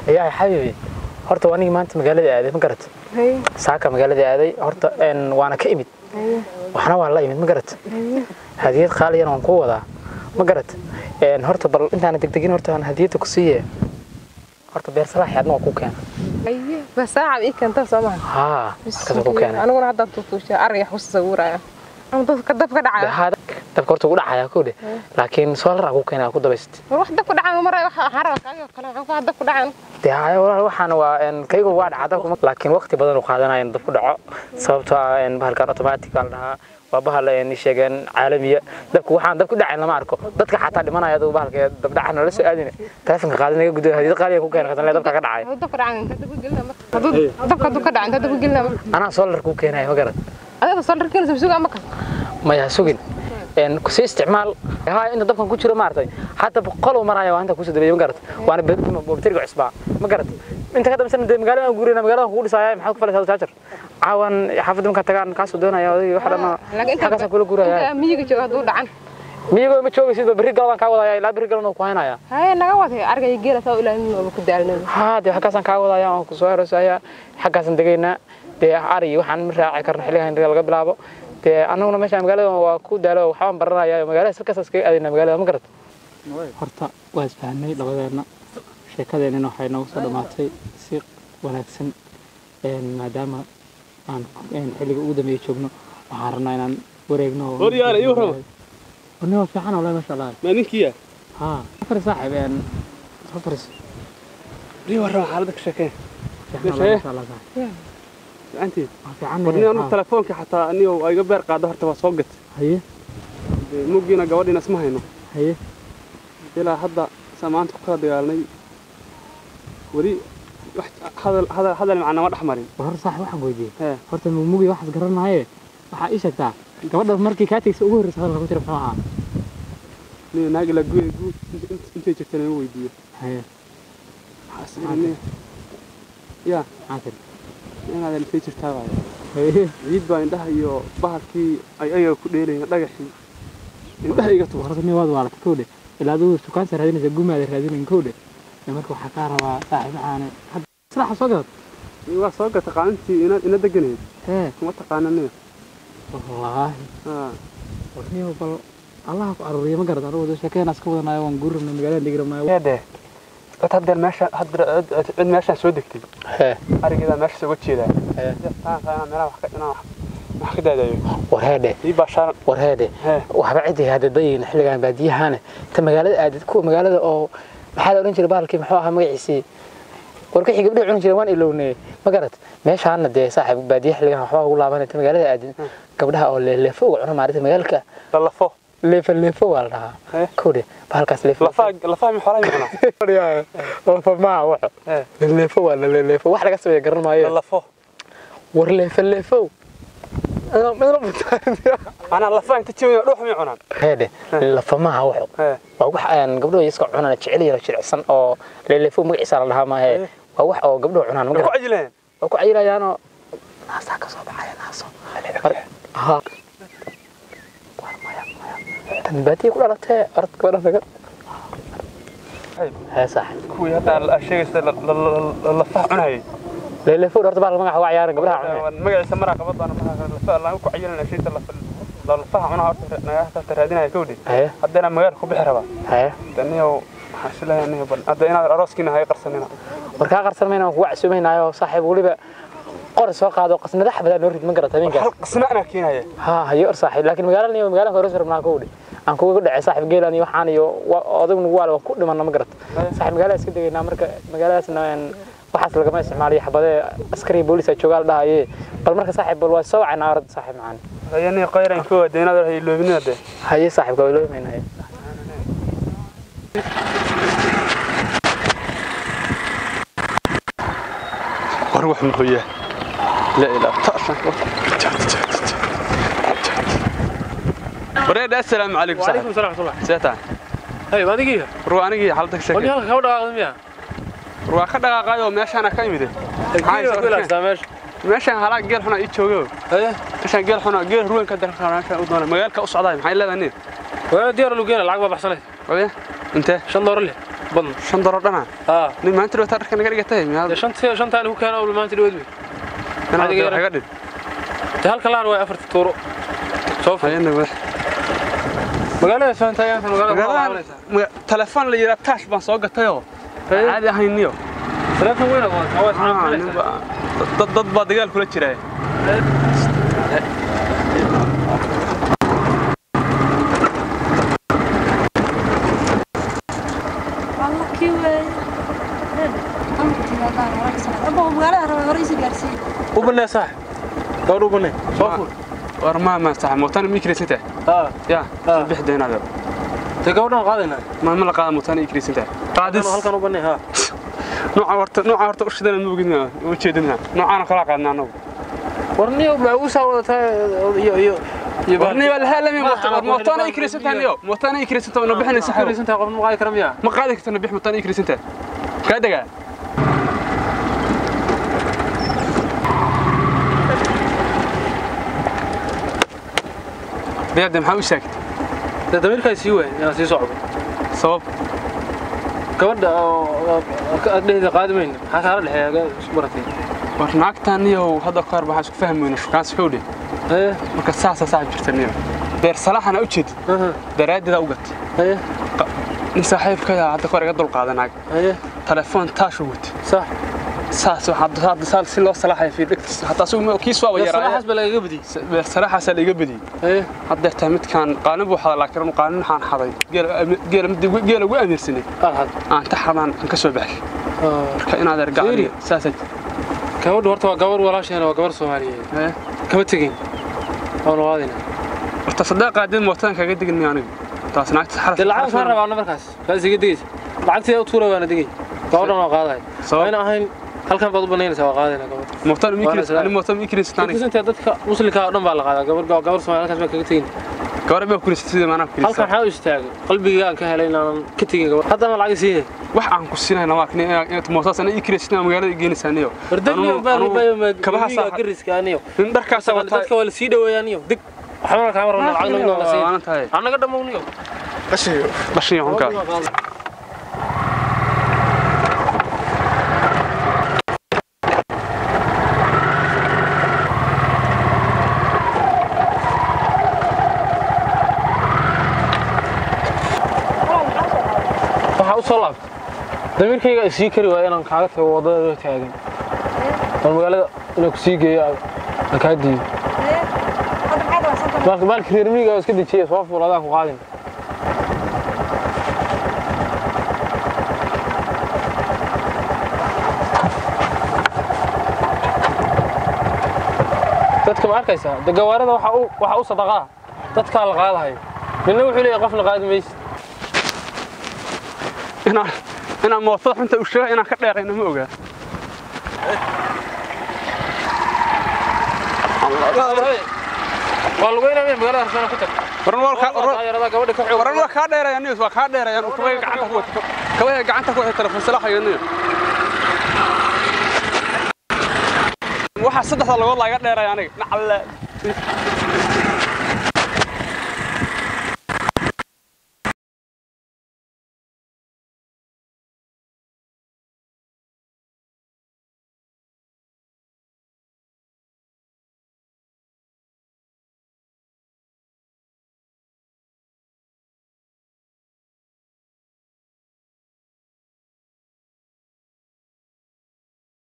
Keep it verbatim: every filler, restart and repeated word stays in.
يا حبيبي horta wanigi maanta magaalada aaday ma garat hay saaka magaalada aaday horta een waana ka imid hay waxna waa la imid ma garat hay hadiyad qaaliyan aan ku wadaa ma garat een horta bal intaan degdegin horta aan hadiyada ku siiyay horta beer salaax aadna ku keen ay bas saacad ii kan taasoo ha kaso ku keen anigu hadda tuutushay ariga xus sawiraya ama dadka dabka dhacaya dabka horta u dhacaya ku dhig laakiin solar ku keenaa ku dabayst wax dabka dhacay maray wax xaraba kaaga kale waxa dabka dhacan taa walaal waxaan waa in kaygu waa dhacda laakiin waqti badan u qaadanaya in dabku dhaco sababtoo ah in bahalkan automatic aan dhaha waa bahal ay sheegeen caalamiya dabku waxaan dabku dhacay lama arko dadka xataa dhimanaya dad bahalka dab dhacan la soo aadin telefoonka qaadanaya gudaha hadii qaaliya ku keenay qaadan dabka ka dhacay dabka dhacan inta dabku gelna dabka dabka dhacan inta dabku gelna ana solar ku keenay ma garad adiga solar keenay suuqa ma kan ma yaa sugin ان كسي استعمال هاي انت دفن ku jiro maartay hatta boqol maraya waa inta ku soo dabeeyay ma garat waana bootirga cusba ma garat inta ka damsan magaalada guurina magaalada ku dhisaya maxaa ku falaysaa jaajar caawan xaafadda marka tagaan ka soo doonaya waxa dhana xagaas kula guuraya miyiga jooga duu dhacan miyiga ma joogo sidoo bari galan ka wadaya ilaa bari galan ku haynaya hay naga waday argay geela soo ilaalin oo ku daalnaa ha de xagaas ka wadaya oo ku soo heerasaya xagaas dagayna de ari waxaan raaci karna xiligan laga bilaabo te anaguna meesha magaalada waa ku daalo waxaan baranayaa magaalada salkaas iska aadina magaalada ma garad horta waa isfahanay labadeena sheekadeena waxay nagu soo dhamaatay si wanaagsan een maadaama aan een xilliga ugu dambeeyay joogno waxaan rabnaa inaan wareegno horyaal iyo rabo ونو فيحنا والله ما شاء الله ما نكيا ها فر صاحب يعني فر ليه ورا حالتك شكاين ما شاء الله صاحب انت في عنا ورني انا تليفونك حتى اني ايغا بير قاده horta waa soo gat haye mugina gabadhina isma hayno haye ila hadda samaanta ku kala dagaalnay wari hadal hadal hadal macna ma dhaxmarin war صاحب waxaan go'yay horta mugi waxas garanaaye waxa ii sheegtaa gabadha markii ka tagsi ugu horreysay hadalka ku jira maxaa ni naag la guud inta jirtay inuu weydiiyo haye xaasini ya xaasil ina la feature taabay ciid baa indhaha iyo bahalkii ay ayaga ku dheelayeen dhagaxii indhaha iga tuur horta miyaad waa la koode ilaa uu sukaan saraadinaysa gumaada raadinin koode marka waxa ka rabaa saaxiib aan had salax soo gad waa soo gad taqaantii ina ina deganeed ee kuma taqaananay والله اه ورني بل الله أروي ما قرر أروي إيش كان أسكت أنا وانقول من المجال اللي قرب معي هذا هذا الماشى هذا الماشى سودكتي ها أرجع إذا ماشى سويت كذا ها أنا أنا وحكي أنا وحكي هذا وهذا يباشر وهذا وحبعدي هذا ضيين حلقة بعديه هنا أنت مجال أدت كو مجال أو محل أورنج البار كيف محوها مقيسي warka xigab dhicun jiray waan ilowne ma garad meesha aan de saaxiib baadiye xilligan waxa ugu laabanay magaalada aadin gabdhaha oo leefo ugu cuna maalinta magaalka lafo leefo leefo wala koode bahalkaas leefo lafa lafa mi xoray macna fariya oo fama waxa leefo wala leefo wax laga sameeyo garan maayo lafo war leefo leefo أنا ما أعرف أنا لفه أنت تشوي روح مي عنان هذا لفه ما هو وأروح أنا قبله يسقع عنان تشعلي ولا شيء أصلا أو اللي فوق مقيس على لها ما هي وأروح أو قبله عنان ما أكو عجلين أكو عجلة يا أنا ناس هكذا صباح يا ناس ها تنبتي يقول على تاء أرض كبرنا فقط هاي صح كوي هذا الشيء لفه عناي ليه فوق أرتبط المجا هو عيار قبلها عنه المجا يسمرها قبض أنا لفه الله يكو عيلنا شيء لفه لفه عنها نجاح ترادينا يكودي هذا مجال خو بحربا هاي تانية حاسلها يعني بن هذا أنا راسكنا هاي قرصنا وركا قرصنا وعسومين هاي صاحب ولي قرص وقعد وقصنا ذا حبة نورد مقرة تمين كاس قصنا أنا كين هاي ها هي صاحب لكن مقالني ومقالن خروج ربنا كودي أنا كود دعي صاحب جيلاني وحاني وأظن وقال وكل من مقرة صاحب مقالة سكدي نامرك مقالة سنوين waxaas laga ma isticmaaliyo xabade askari booliska joogal dhahaye bal marka saaxiib bal waa soo wacna arad saaxiib macaan hayani qeyran ku wadeynada hay loobinada haye saaxiibka waa loobinay war wax muhiya la ila taashan wareed assalaamu alaykum wa alaykum salaam wa seetaan hay waadigiya ruwaanigi xaalada shaqo wali halka wada miya ruwa ka dhaqaaqay oo meeshaan ka yimid meeshaan halaa geel xuna ii joogo ee meeshaan geel xuna geel ruwanka dalka u doona magaalka u socday maxay leedahay waa diyaar lu geena lacag ba baxsanay wada inta shan dollar leh بدن shan dolar dhana ها nin maanta loo taarka naga dhigtay miyaad شنت شنت أنا هو كان أول ما أنت الودوي ana adiga yar- xaga dhig تهال كلار واي أفرت تورو شوف hayna wax مقالة فانت يا أنت مقالة magaalada telefoon la yiraahdo tash baan soo gatayoo caadi ahayniyo ثلاثة وين أبغى هو Ah, nin baa dad dad baa dagaal kula jiray والله كيوي أنا كنت مقالة رئيسة أبغى مقالة رئيسة جالسين وبني صح دور وبني شوفوا war ma ma sax mootan mikrisita ها ya Ah. bixdeynada تقولنا قاضينا ma ma la qaado mootan mikrisita qaadis هل كانوا بني ها nooca horta nooca horta u shidana ma ogidna u jeedina noocana kala qaadna anagu ورني ومعوسة ولا تا يو يو warni wal halami mootan mikrisita niyo mootan mikrisita no bixinaysa xaro أنت قبل ما قاعد كرميها ma qaadi kartana bix mootan mikrisita ka daga beedam ha u sheegtay ده دمير كاي سيوه يا سي صعب sabab gabadha adheeda qaadimayna maxaa saara dhexeeya isku baratay war naagtan iyo hadda qaar waxaa isku fahmayna shukaas xoodhe ee marka saasa saab jirta niyo beer salaxana u jeed aha daraadida u gat ee nin saaxiibkaya hadda qaar iga dul qaadanaag ee telefoon taashu wad صح saas waxa hadda saal si loo salaxay fi dhigtis hatta soo kiis waa يا yaraa صلاح حسب laga badi beer salaxaas la iga badi ee hadda taa midkan qaanin buu xaday laakiin qaanin waxaan xaday geel geel mid geel ugu adeersanay ahad aan taxadan ka soo baxay marka inaad argacay saasay gabadhu horta waa gabar walaasheena waa gabar Soomaaliyeed ee kama tagin oo noqdina horta saddeq qaadin mootan kaga digin aniga taas naagta xaraf lacag ma rabaa markaas kaas iga digay lacagtii u tuura waana digay gabadhan waa qaaday Sabab? ayna ahayn halkan baad u banaynaysaa waa qaadayna gabadha mootan mikris Waana ani mootan mikris tani inta dadka muslimka oo dhan baa la qaadaa gabar gabar Soomaaliyeed halkaas ma kaga tagin gabar baa kuris sida maana kuris halkan waxa uu istaagay qalbigayga ka helay inaan ka tagin gabar haddana lacag siiyay wax aan ku siinayna waa kani inaad mootaas ana ikrisna magaalada geenisaaniyo wardaniyo baa baa ma kabaha kabaha sax gariskaaniyo in dharkaas wata dadka wala sii dhaweeyaniyo dig waxba ka marna lacag noo la siiyay waan tahay anaga dhamowniyo bashiyo bashiyo honka waxa u soo laabtay damirkayga isii kari waa inaan kaaga tago wadada taagan oo magaalada inaan ku sii geeyo aan ka diido هذا حاجة وصلت marka baalki reer miyiga oo iska dejiyay soo fuuladaan ku qaadin dadka ma arkaysaa dagawaarada waxa uu waxa uu sadaqaa dadka la qaadahay ninna wuxuu leeyahay qofna qaadi maysid ina ina mootada xunta u sheegay inaan ka dheerayna ma ogaa waa lagu inaa magaalada harsana ku tag waran walka yarada gabadha ka xoog waran waa ka dheerayaan niyo waa ka dheerayaan kabay gacanta ku wato kabay gacanta ku wato telefoon salaxayo niyo waxa saddexda lagood laga dheerayaan aniga nacal